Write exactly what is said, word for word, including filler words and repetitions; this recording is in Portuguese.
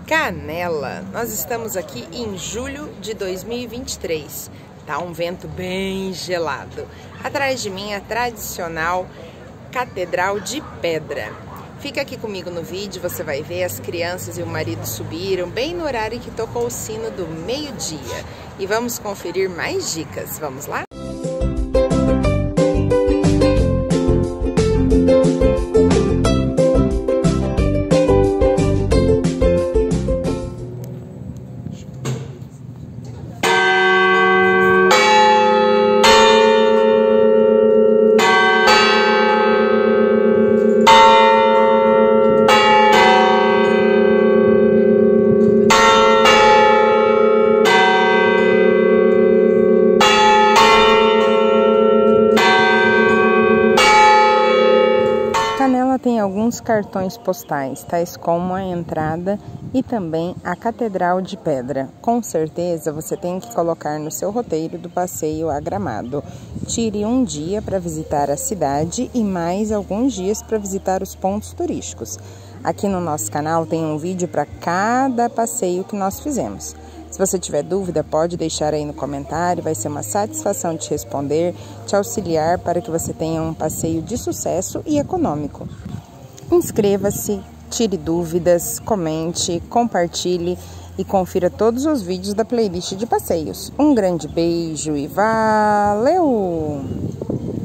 Canela. Nós estamos aqui em julho de dois mil e vinte e três. Tá um vento bem gelado. Atrás de mim a tradicional Catedral de Pedra. Fica aqui comigo no vídeo, você vai ver as crianças e o marido subiram bem no horário que tocou o sino do meio-dia. E vamos conferir mais dicas. Vamos lá? Canela tem alguns cartões postais, tais como a entrada e também a Catedral de Pedra. Com certeza você tem que colocar no seu roteiro do passeio a Gramado. Tire um dia para visitar a cidade e mais alguns dias para visitar os pontos turísticos. Aqui no nosso canal tem um vídeo para cada passeio que nós fizemos. Se você tiver dúvida, pode deixar aí no comentário, vai ser uma satisfação te responder, te auxiliar para que você tenha um passeio de sucesso e econômico. Inscreva-se, tire dúvidas, comente, compartilhe e confira todos os vídeos da playlist de passeios. Um grande beijo e valeu!